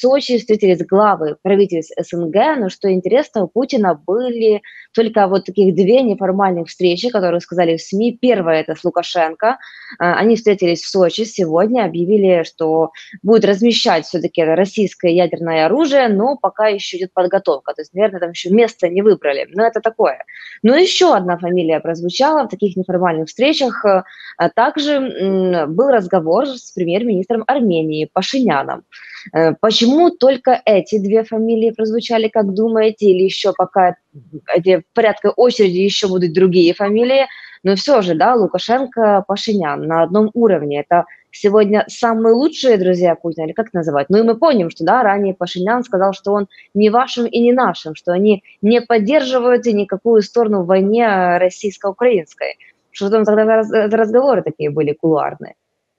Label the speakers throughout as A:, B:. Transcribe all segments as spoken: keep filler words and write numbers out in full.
A: Сочи встретились главы правительств СНГ, но что интересно, у Путина были только вот таких две неформальных встречи, которые сказали в СМИ. Первая – это с Лукашенко. А, Они встретились в Сочи сегодня, объявили, что будут размещать все-таки российское ядерное оружие, но пока еще идет подготовка. То есть, наверное, там еще место не выбрали. Но это такое. Но еще одна фамилия прозвучала в таких неформальных встречах. А Также м, был разговор с премьер-министром Армении Пашиняном. Э, Почему только эти две фамилии прозвучали, как думаете, или еще пока эти в порядке очереди еще будут другие фамилии? Но все же, да, Лукашенко, Пашинян на одном уровне. Это сегодня самые лучшие друзья Путина, или как называть? Ну и мы помним, что, да, ранее Пашинян сказал, что он не вашим и не нашим, что они не поддерживают никакую сторону в войне э, российско-украинской. Что там тогда за раз- за разговоры такие были кулуарные?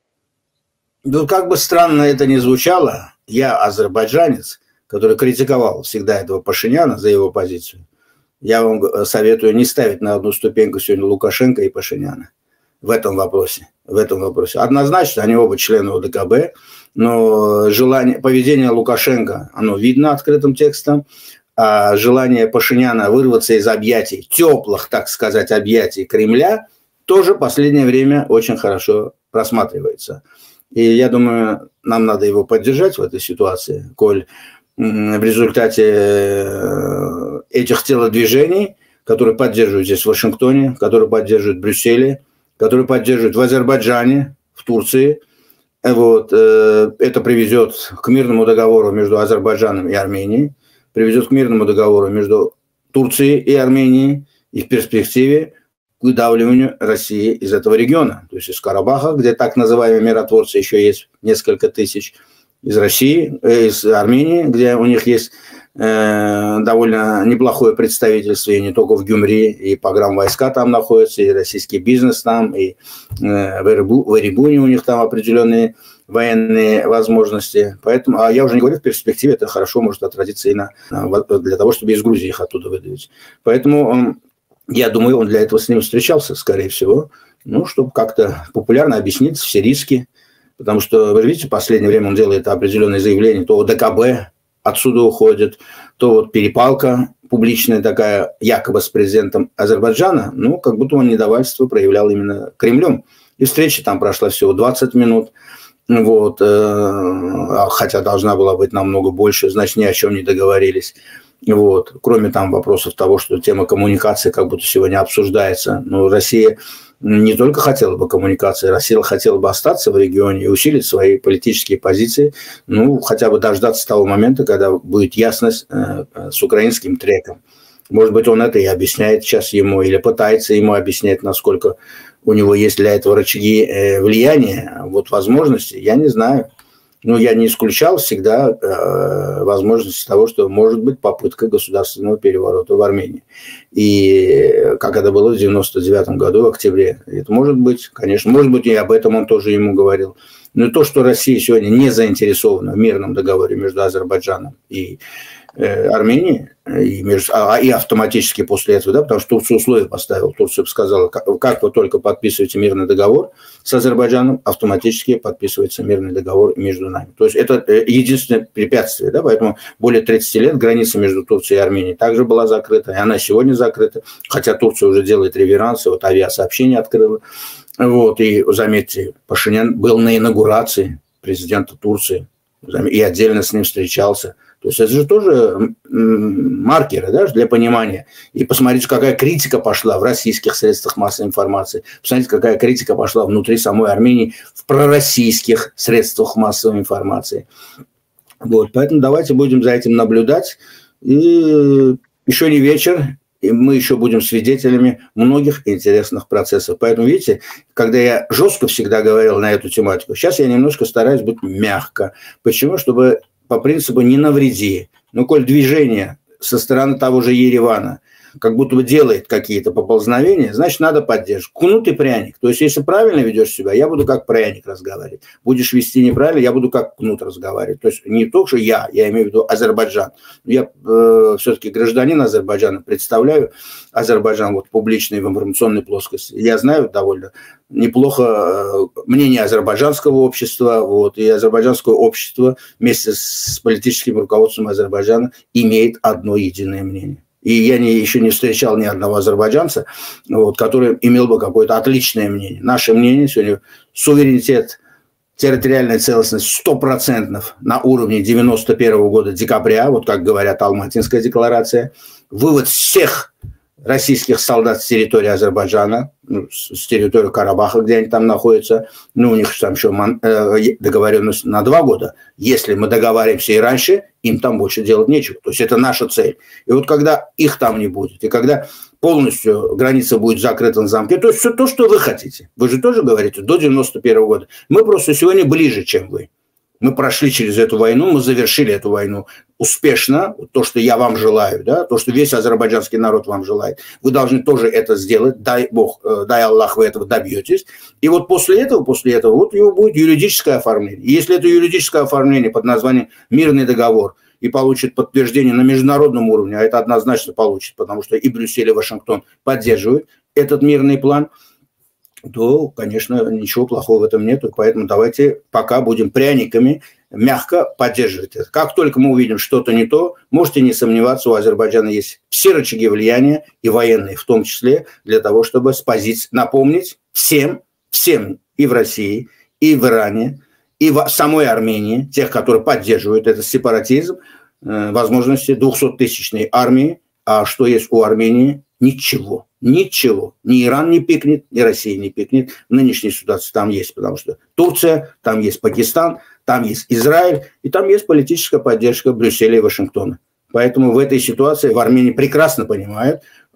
B: Ну, как бы странно это ни звучало, я азербайджанец, который критиковал всегда этого Пашиняна за его позицию. Я вам советую не ставить на одну ступеньку сегодня Лукашенко и Пашиняна в этом вопросе. В этом вопросе. Однозначно, они оба члены ОДКБ, но желание, поведение Лукашенко, оно видно открытым текстом, а желание Пашиняна вырваться из объятий, теплых, так сказать, объятий Кремля, тоже в последнее время очень хорошо просматривается. И я думаю, нам надо его поддержать в этой ситуации, коль в результате этих телодвижений, которые поддерживают здесь в Вашингтоне, которые поддерживают в Брюсселе, которые поддерживают в Азербайджане, в Турции, вот, это приведет к мирному договору между Азербайджаном и Арменией, приведет к мирному договору между Турцией и Арменией, и в перспективе к выдавливанию России из этого региона. То есть из Карабаха, где так называемые миротворцы еще есть несколько тысяч, из России, э, из Армении, где у них есть э, довольно неплохое представительство, и не только в Гюмри, и погранвойска там находятся, и российский бизнес там, и э, в, Эребу, в Эребуне у них там определенные военные возможности. Поэтому, а я уже не говорю, в перспективе это хорошо может отразиться и на, для того, чтобы из Грузии их оттуда выдавить. Поэтому он, я думаю, он для этого с ним встречался, скорее всего, ну, чтобы как-то популярно объяснить все-риски. Потому что, вы видите, в последнее время он делает определенные заявления, то ОДКБ отсюда уходит, то вот перепалка публичная такая, якобы с президентом Азербайджана, ну, как будто он недовольство проявлял именно Кремлем. И встреча там прошла всего двадцать минут, вот, э, хотя должна была быть намного больше, значит, ни о чем не договорились. Вот. Кроме там вопросов того, что тема коммуникации как будто сегодня обсуждается. Но Россия не только хотела бы коммуникации, Россия хотела бы остаться в регионе и усилить свои политические позиции, ну, хотя бы дождаться того момента, когда будет ясность э, с украинским треком. Может быть, он это и объясняет сейчас ему, или пытается ему объяснять, насколько у него есть для этого рычаги э, влияния, вот возможности, я не знаю. Ну, я не исключал всегда э, возможность того, что может быть попытка государственного переворота в Армении. И как это было в девяносто девятом году, в октябре. Это может быть, конечно, может быть, и об этом он тоже ему говорил. Но то, что Россия сегодня не заинтересована в мирном договоре между Азербайджаном и э, Арменией, и, между, а, и автоматически после этого, да, потому что Турция условия поставила. Турция сказала, как, как вы только подписываете мирный договор с Азербайджаном, автоматически подписывается мирный договор между нами. То есть это единственное препятствие, да, поэтому более тридцати лет граница между Турцией и Арменией также была закрыта, и она сегодня закрыта, хотя Турция уже делает реверансы, вот авиасообщение открыла. Вот, и заметьте, Пашинян был на инаугурации президента Турции и отдельно с ним встречался. То есть это же тоже маркеры, да, для понимания. И посмотрите, какая критика пошла в российских средствах массовой информации. Посмотрите, какая критика пошла внутри самой Армении в пророссийских средствах массовой информации. Вот, поэтому давайте будем за этим наблюдать. И еще не вечер, и мы еще будем свидетелями многих интересных процессов. Поэтому, видите, когда я жестко всегда говорил на эту тематику, сейчас я немножко стараюсь быть мягко. Почему? Чтобы по принципу «не навреди». Ну, коль движение со стороны того же Еревана как будто бы делает какие-то поползновения, значит, надо поддерживать. Кнут и пряник. То есть, если правильно ведешь себя, я буду как пряник разговаривать. Будешь вести неправильно, я буду как кнут разговаривать. То есть, не только что я, я имею в виду Азербайджан. Я э, все-таки гражданин Азербайджана, представляю Азербайджан вот публичной в информационной плоскости. Я знаю довольно неплохо э, мнение азербайджанского общества, вот, и азербайджанское общество вместе с политическим руководством Азербайджана имеет одно единое мнение. И я не, еще не встречал ни одного азербайджанца, вот, который имел бы какое-то отличное мнение. Наше мнение сегодня суверенитет, территориальная целостность сто процентов на уровне девяносто первого года декабря, вот как говорят Алматинская декларация, вывод всех российских солдат с территории Азербайджана, ну, с территории Карабаха, где они там находятся, ну, у них там еще э, договоренность на два года. Если мы договариваемся и раньше, им там больше делать нечего. То есть это наша цель. И вот когда их там не будет, и когда полностью граница будет закрыта на замке, то есть все то, что вы хотите. Вы же тоже говорите, до девяносто первого года. Мы просто сегодня ближе, чем вы. Мы прошли через эту войну, мы завершили эту войну успешно. То, что я вам желаю, да, то, что весь азербайджанский народ вам желает. Вы должны тоже это сделать. Дай Бог, дай Аллах, вы этого добьетесь. И вот после этого, после этого, вот его будет юридическое оформление. И если это юридическое оформление под названием «Мирный договор» и получит подтверждение на международном уровне, а это однозначно получит, потому что и Брюссель, и Вашингтон поддерживают этот мирный план, то, конечно, ничего плохого в этом нет. Поэтому давайте пока будем пряниками мягко поддерживать это. Как только мы увидим что-то не то, можете не сомневаться, у Азербайджана есть все рычаги влияния, и военные в том числе, для того, чтобы с позиции напомнить всем, всем и в России, и в Иране, и в самой Армении, тех, которые поддерживают этот сепаратизм, возможности двухсоттысячной армии. А что есть у Армении? Ничего. Ничего. Ни Иран не пикнет, ни Россия не пикнет. В нынешней ситуации там есть, потому что Турция, там есть Пакистан, там есть Израиль, и там есть политическая поддержка Брюсселя и Вашингтона. Поэтому в этой ситуации в Армении прекрасно понимают,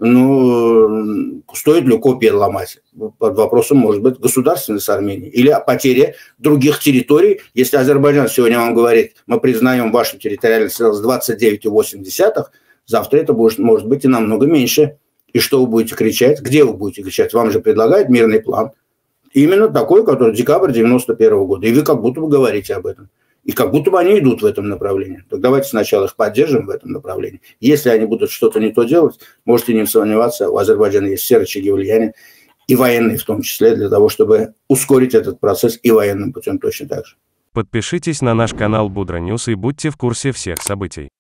B: ну, стоит ли копии ломать. Под вопросом может быть государственность Армении или потеря других территорий. Если Азербайджан сегодня вам говорит, мы признаем вашу территориальную целостность двадцать девять целых восемь десятых, завтра это будет, может быть и намного меньше. И что вы будете кричать? Где вы будете кричать? Вам же предлагают мирный план. Именно такой, который декабрь девяносто первого года. И вы как будто бы говорите об этом. И как будто бы они идут в этом направлении. Так давайте сначала их поддержим в этом направлении. Если они будут что-то не то делать, можете не сомневаться, у Азербайджана есть все рычаги влияния, и военные в том числе, для того, чтобы ускорить этот процесс и военным путем точно так же.
C: Подпишитесь на наш канал Будра Ньюс и будьте в курсе всех событий.